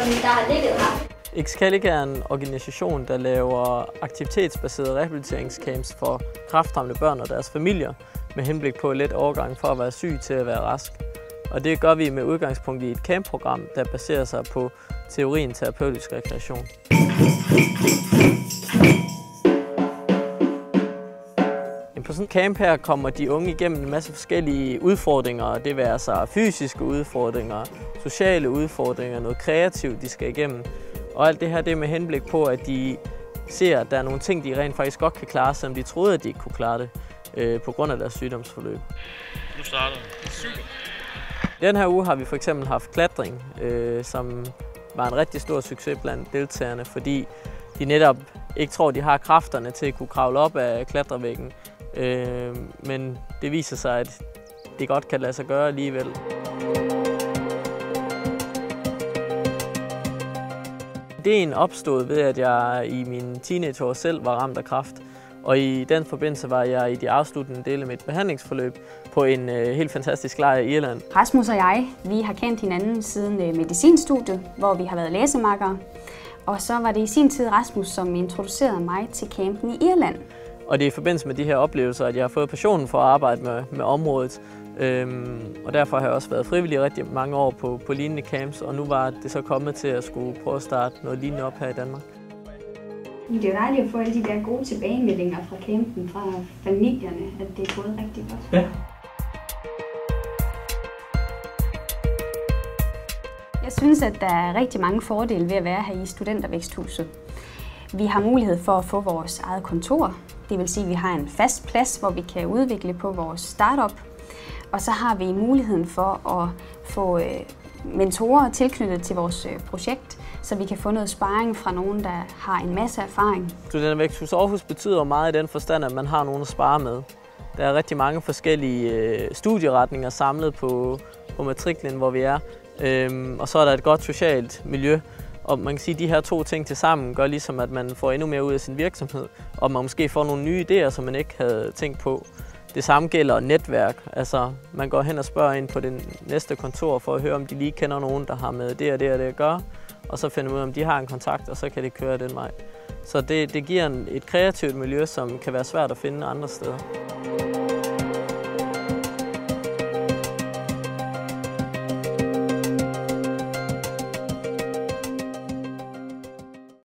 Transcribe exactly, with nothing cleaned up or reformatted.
der har ligget her. Excalica er en organisation, der laver aktivitetsbaserede rehabiliteringscamps for kræftramte børn og deres familier med henblik på let overgang fra at være syg til at være rask. Og det gør vi med udgangspunkt i et campprogram, der baserer sig på teorien terapeutisk rekreation. På sådan en camp her kommer de unge igennem en masse forskellige udfordringer. Det vil altså fysiske udfordringer, sociale udfordringer, noget kreativt, de skal igennem. Og alt det her det er med henblik på, at de ser, at der er nogle ting, de rent faktisk godt kan klare, selvom de troede, at de ikke kunne klare det øh, på grund af deres sygdomsforløb. Nu starter det. Super. Den her uge har vi for eksempel haft klatring, øh, som var en rigtig stor succes blandt deltagerne, fordi de netop ikke tror, de har kræfterne til at kunne kravle op af klatrevæggen. Øh, men det viser sig, at det godt kan lade sig gøre alligevel. Ideen opstod ved, at jeg i mine teenageår selv var ramt af kræft. Og i den forbindelse var jeg i de afsluttende dele af mit behandlingsforløb på en øh, helt fantastisk lejr i Irland. Rasmus og jeg, vi har kendt hinanden siden øh, medicinstudiet, hvor vi har været læsemakkere. Og så var det i sin tid Rasmus, som introducerede mig til campen i Irland. Og det er i forbindelse med de her oplevelser, at jeg har fået passionen for at arbejde med, med området. Øhm, og derfor har jeg også været frivillig rigtig mange år på, på lignende camps, og nu var det så kommet til at skulle prøve at starte noget lignende op her i Danmark. Det er jo dejligt at få alle de der gode tilbagemeldinger fra campen, fra familierne, at det er gået rigtig godt. Ja. Jeg synes, at der er rigtig mange fordele ved at være her i Studentervæksthuset. Vi har mulighed for at få vores eget kontor, det vil sige, at vi har en fast plads, hvor vi kan udvikle på vores startup. Og så har vi muligheden for at få mentorer tilknyttet til vores projekt, så vi kan få noget sparring fra nogen, der har en masse erfaring. Studentervæksthus Aarhus betyder meget i den forstand, at man har nogen at spare med. Der er rigtig mange forskellige studieretninger samlet på, på matriklen, hvor vi er. Og så er der et godt socialt miljø. Og man kan sige, at de her to ting til sammen gør ligesom, at man får endnu mere ud af sin virksomhed, og man måske får nogle nye idéer, som man ikke havde tænkt på. Det samme gælder netværk. Altså, man går hen og spørger ind på det næste kontor for at høre, om de lige kender nogen, der har med det og det og det at gøre. Og så finder man ud af, om de har en kontakt, og så kan det køre den vej. Så det, det giver en, et kreativt miljø, som kan være svært at finde andre steder.